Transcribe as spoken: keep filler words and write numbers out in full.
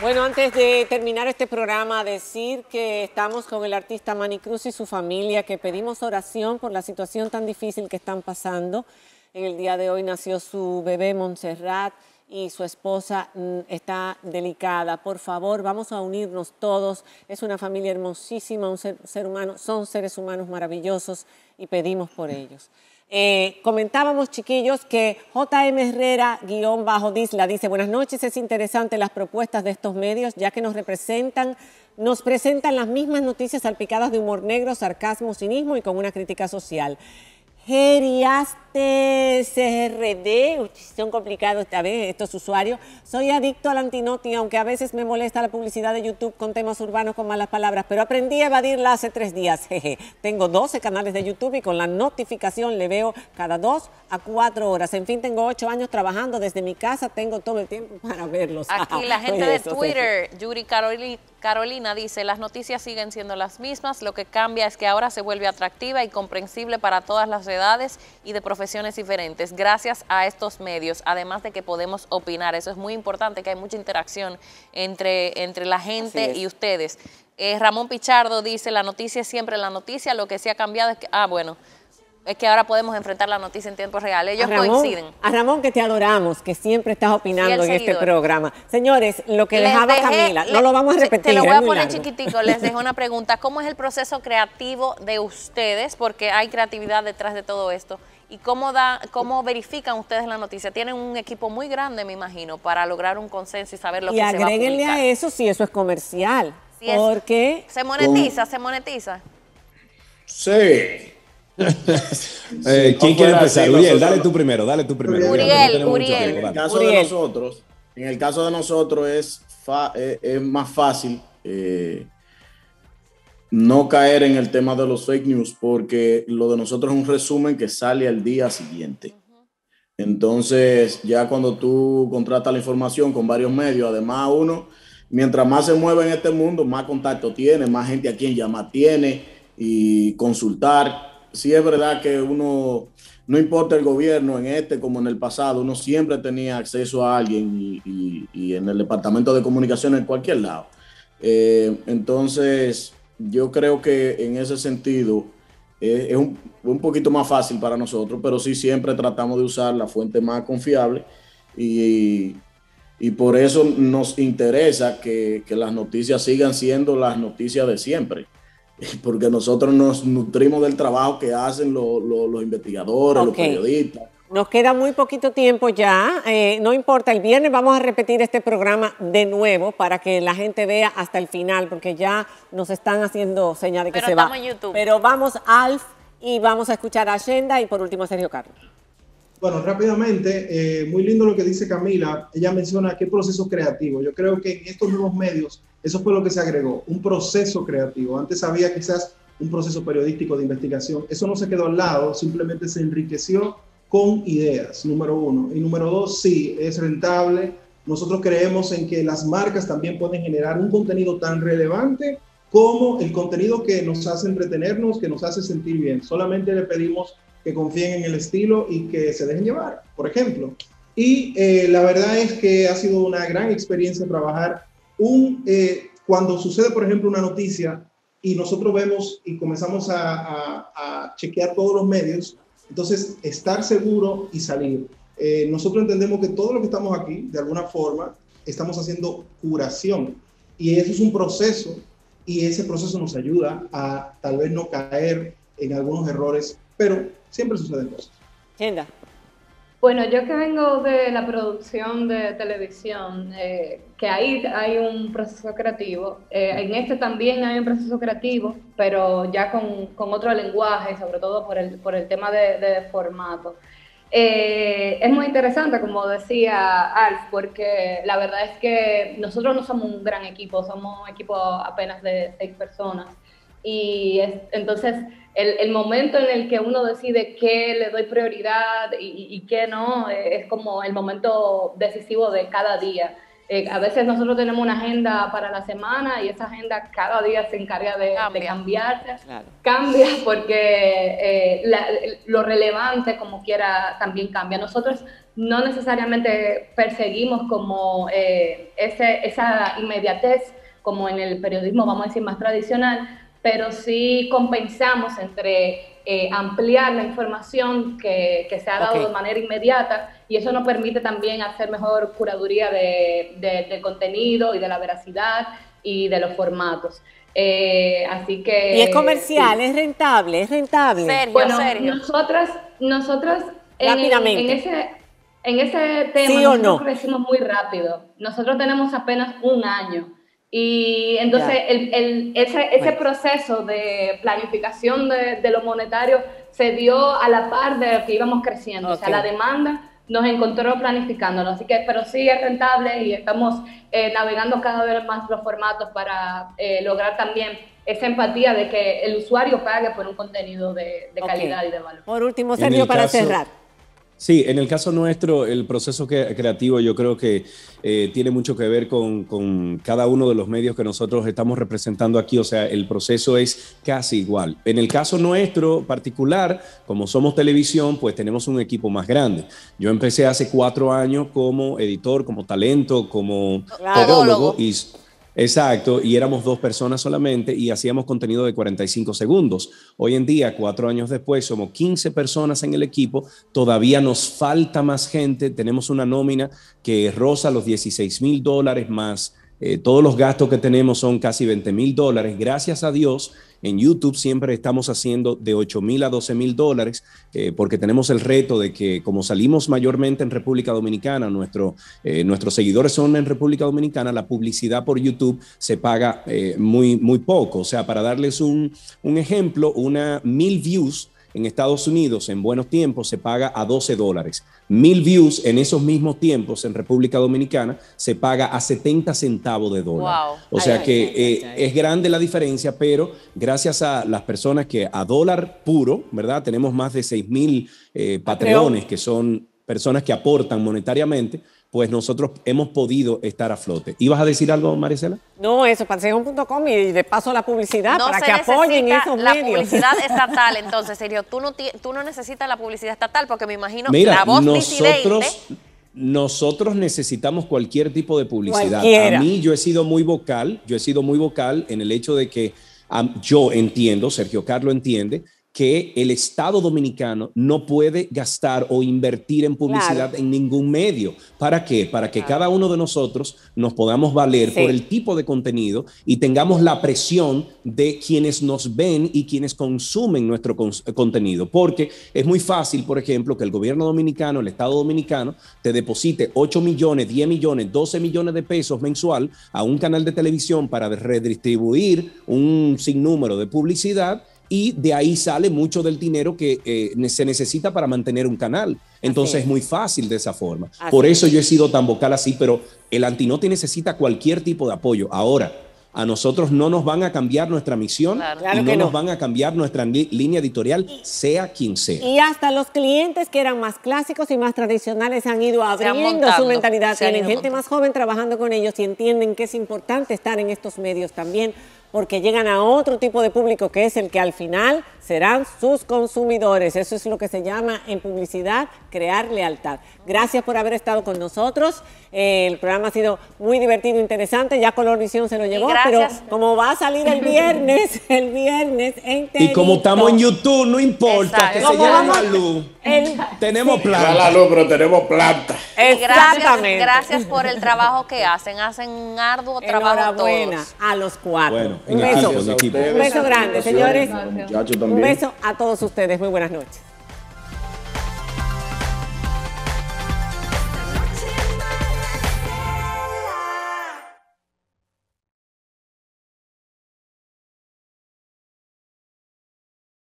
Bueno, antes de terminar este programa, decir que estamos con el artista Manny Cruz y su familia, que pedimos oración por la situación tan difícil que están pasando. En el día de hoy nació su bebé Montserrat y su esposa mm, está delicada. Por favor, vamos a unirnos todos. Es una familia hermosísima, un ser, ser humano, son seres humanos maravillosos y pedimos por ellos. Eh, comentábamos, chiquillos, que J M Herrera, guión bajo Disla, dice: buenas noches, es interesante las propuestas de estos medios, ya que nos representan, nos presentan las mismas noticias salpicadas de humor negro, sarcasmo, cinismo y con una crítica social. Geriaste C R D, son complicados esta vez estos usuarios. Soy adicto al antinoti, aunque a veces me molesta la publicidad de YouTube con temas urbanos con malas palabras, pero aprendí a evadirla hace tres días. Jeje. Tengo doce canales de YouTube y con la notificación le veo cada dos a cuatro horas. En fin, tengo ocho años trabajando desde mi casa, tengo todo el tiempo para verlos. Aquí la gente de Twitter, Yuri Caroli, Carolina dice: las noticias siguen siendo las mismas, lo que cambia es que ahora se vuelve atractiva y comprensible para todas las edades y de profesiones diferentes, gracias a estos medios, además de que podemos opinar. Eso es muy importante, que hay mucha interacción entre, entre la gente y ustedes. Eh, Ramón Pichardo dice: la noticia es siempre la noticia, lo que sí ha cambiado es que, ah, bueno, es que ahora podemos enfrentar la noticia en tiempo real. Ellos a Ramón, coinciden. A Ramón, que te adoramos, que siempre estás opinando en este programa. Señores, lo que les dejaba dejé, Camila, le, no lo vamos a repetir. Te lo voy a poner largo. chiquitico, les dejo una pregunta. ¿Cómo es el proceso creativo de ustedes? Porque hay creatividad detrás de todo esto. ¿Y cómo, da, cómo verifican ustedes la noticia? Tienen un equipo muy grande, me imagino, para lograr un consenso y saber lo y que se va a publicar. Y agréguenle a eso si eso es comercial. Si porque... Es, ¿Se monetiza? ¿Se monetiza? Sí. eh, ¿Quién quiere empezar? Uriel, dale tú primero, dale tú primero. Uriel, Uriel. En el caso de nosotros, en el caso de nosotros es, fa, es, es más fácil eh, no caer en el tema de los fake news, porque lo de nosotros es un resumen que sale al día siguiente. Entonces, ya cuando tú contratas la información con varios medios, además uno, mientras más se mueve en este mundo, más contacto tiene, más gente a quien llamar tiene y consultar. Sí es verdad que uno, no importa el gobierno en este como en el pasado, uno siempre tenía acceso a alguien y, y, y en el departamento de comunicación en cualquier lado. Eh, entonces, yo creo que en ese sentido eh, es un, un poquito más fácil para nosotros, pero sí siempre tratamos de usar la fuente más confiable y, y por eso nos interesa que, que las noticias sigan siendo las noticias de siempre. Porque nosotros nos nutrimos del trabajo que hacen lo, lo, los investigadores, okay. los periodistas. Nos queda muy poquito tiempo ya, eh, no importa, el viernes vamos a repetir este programa de nuevo para que la gente vea hasta el final, porque ya nos están haciendo señal de que Pero se va. En YouTube. Pero vamos a Alf y vamos a escuchar a Shenda y por último a Sergio Carlos. Bueno, rápidamente, eh, muy lindo lo que dice Camila. Ella menciona que el proceso creativo. Yo creo que en estos nuevos medios eso fue lo que se agregó, un proceso creativo. Antes había quizás un proceso periodístico de investigación. Eso no se quedó al lado, simplemente se enriqueció con ideas, número uno. Y número dos, sí, es rentable. Nosotros creemos en que las marcas también pueden generar un contenido tan relevante como el contenido que nos hace entretenernos, que nos hace sentir bien. Solamente le pedimos que confíen en el estilo y que se dejen llevar, por ejemplo. Y eh, la verdad es que ha sido una gran experiencia trabajar un, eh, cuando sucede, por ejemplo, una noticia y nosotros vemos y comenzamos a, a, a chequear todos los medios, entonces estar seguro y salir. Eh, nosotros entendemos que todo lo que estamos aquí, de alguna forma, estamos haciendo curación y eso es un proceso y ese proceso nos ayuda a tal vez no caer en algunos errores, pero siempre suceden cosas. Shenda. Bueno, yo que vengo de la producción de televisión, eh, que ahí hay un proceso creativo, eh, en este también hay un proceso creativo, pero ya con, con otro lenguaje, sobre todo por el, por el tema de, de formato. Eh, es muy interesante, como decía Alf, porque la verdad es que nosotros no somos un gran equipo, somos un equipo apenas de seis personas. Y es, entonces el, el momento en el que uno decide qué le doy prioridad y, y, y qué no, es como el momento decisivo de cada día. Eh, a veces nosotros tenemos una agenda para la semana y esa agenda cada día se encarga de, Cambia. de cambiarse. Claro. Cambia porque eh, la, lo relevante como quiera también cambia. Nosotros no necesariamente perseguimos como eh, ese, esa inmediatez, como en el periodismo, vamos a decir, más tradicional, pero sí compensamos entre eh, ampliar la información que, que se ha dado okay. de manera inmediata, y eso nos permite también hacer mejor curaduría de, de, del contenido y de la veracidad y de los formatos. Eh, así que... Y es comercial, sí. es rentable, es rentable. Sergio, bueno, Sergio. nosotras, nosotras en, en, ese, en ese tema ¿sí nosotros no? crecimos muy rápido. Nosotros tenemos apenas un año. Y entonces el, el, ese, ese bueno. proceso de planificación de, de lo monetario se dio a la par de que íbamos creciendo. Okay. O sea, la demanda nos encontró planificándolo. Así que, pero sí es rentable y estamos eh, navegando cada vez más los formatos para eh, lograr también esa empatía de que el usuario pague por un contenido de, de calidad okay. y de valor. Por último, Sergio, para caso... cerrar. Sí, en el caso nuestro, el proceso que, creativo yo creo que eh, tiene mucho que ver con, con cada uno de los medios que nosotros estamos representando aquí, o sea, el proceso es casi igual. En el caso nuestro particular, como somos televisión, pues tenemos un equipo más grande. Yo empecé hace cuatro años como editor, como talento, como todólogo y... Exacto, y éramos dos personas solamente y hacíamos contenido de cuarenta y cinco segundos. Hoy en día, cuatro años después, somos quince personas en el equipo, todavía nos falta más gente, tenemos una nómina que roza los dieciséis mil dólares más, eh, todos los gastos que tenemos son casi veinte mil dólares, gracias a Dios. En YouTube siempre estamos haciendo de ocho mil a doce mil dólares eh, porque tenemos el reto de que como salimos mayormente en República Dominicana, nuestro, eh, nuestros seguidores son en República Dominicana, la publicidad por YouTube se paga eh, muy, muy poco. O sea, para darles un, un ejemplo, una mil views en Estados Unidos en buenos tiempos se paga a doce dólares. Mil views en esos mismos tiempos en República Dominicana se paga a setenta centavos de dólar. Wow. O sea ay, que ay, eh, ay, ay. es grande la diferencia, pero gracias a las personas que a dólar puro, ¿verdad? Tenemos más de seis mil eh, patreones que son personas que aportan monetariamente, pues nosotros hemos podido estar a flote. ¿Ibas a decir algo, Maricela? No, eso, pansejón punto com y de paso la publicidad no para que apoyen esos la medios. La publicidad estatal, entonces, Sergio, tú no, tú no necesitas la publicidad estatal porque me imagino Mira, la voz nosotros, disidente... Nosotros necesitamos cualquier tipo de publicidad. Cualquiera. A mí yo he sido muy vocal, yo he sido muy vocal en el hecho de que um, yo entiendo, Sergio Carlos entiende, que el Estado dominicano no puede gastar o invertir en publicidad claro. en ningún medio. ¿Para qué? Para que claro. cada uno de nosotros nos podamos valer sí. por el tipo de contenido y tengamos la presión de quienes nos ven y quienes consumen nuestro con contenido. Porque es muy fácil, por ejemplo, que el gobierno dominicano, el Estado dominicano, te deposite ocho millones, diez millones, doce millones de pesos mensual a un canal de televisión para redistribuir un sinnúmero de publicidad, y de ahí sale mucho del dinero que eh, se necesita para mantener un canal. Entonces es muy fácil de esa forma. Así Por eso yo he sido tan vocal así, pero el Antinoti necesita cualquier tipo de apoyo. Ahora, a nosotros no nos van a cambiar nuestra misión claro. y claro no, no nos van a cambiar nuestra línea editorial, sea quien sea. Y hasta los clientes que eran más clásicos y más tradicionales han ido abriendo su mentalidad. Tienen gente montando. más joven trabajando con ellos y entienden que es importante estar en estos medios también, porque llegan a otro tipo de público que es el que al final serán sus consumidores. Eso es lo que se llama en publicidad crear lealtad. Gracias por haber estado con nosotros. Eh, el programa ha sido muy divertido, interesante. Ya Colorvisión se lo llevó, pero como va a salir el viernes, el viernes enterito. Y como estamos en YouTube, no importa Exacto. que se lleve la luz. El, tenemos sí. planta. La luz, pero tenemos planta. Exactamente. Gracias, gracias por el trabajo que hacen. Hacen un arduo trabajo Enhorabuena todos. a los cuatro. Bueno, un beso. Equipo, un beso grande, señores. Un beso a todos ustedes. Muy buenas noches.